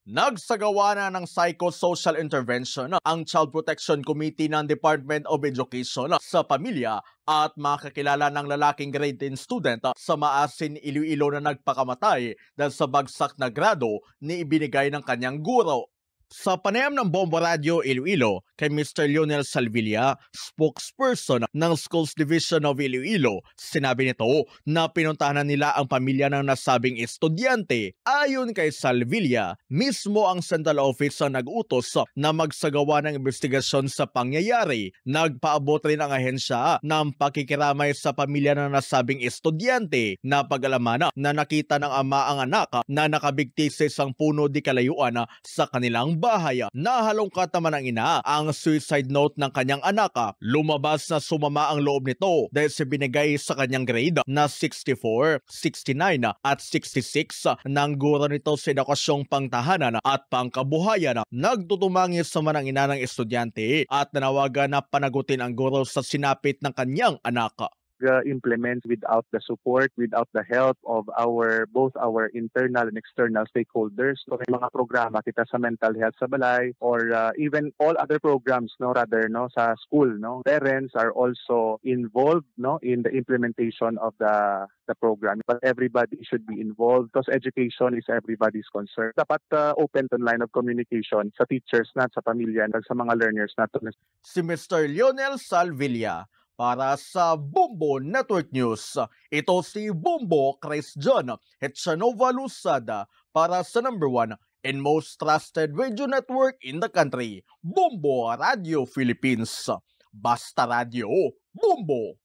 Nagsagawa na ng psychosocial intervention ang Child Protection Committee ng Department of Education sa pamilya at mga kakilala ng lalaking grade 10 student sa Maasin, Iloilo na nagpakamatay dahil sa bagsak na grado ni ibinigay ng kanyang guro. Sa panayam ng Bombo Radio Iloilo kay Mr. Lionel Salvilla, spokesperson ng Schools Division of Iloilo, sinabi nito na pinuntahan nila ang pamilya ng nasabing estudyante. Ayon kay Salvilla, mismo ang Central Office ang nag-utos na magsagawa ng investigasyon sa pangyayari. Nagpaabot rin ang ahensya ng pakikiramay sa pamilya ng nasabing estudyante na pag-alaman na nakita ng ama ang anak na nakabigti sa isang puno di kalayuan sa kanilang bahay. Nahalongkat naman ng ina ang suicide note ng kanyang anak. Lumabas na sumama ang loob nito dahil sa binigay sa kanyang grade na 64, 69 at 66 ng guro nito sa edukasyong pangtahanan at pangkabuhayan. Nagtutumangis naman ang ina ng estudyante at nanawagan na panagutin ang guro sa sinapit ng kanyang anak. Implement without the support, without the help of both our internal and external stakeholders. So may mga programa kita sa mental health sa balay or even all other programs sa school. Parents are also involved in the implementation of the program. But everybody should be involved because education is everybody's concern. Dapat open to line of communication sa teachers na sa pamilya at sa mga learners nato. Si Mr. Lionel Salvilla para sa Bombo Network News. Ito si Bombo Chris John Hetchanova Lusada para sa number 1 and most trusted radio network in the country, Bombo Radio Philippines. Basta Radio, Bombo!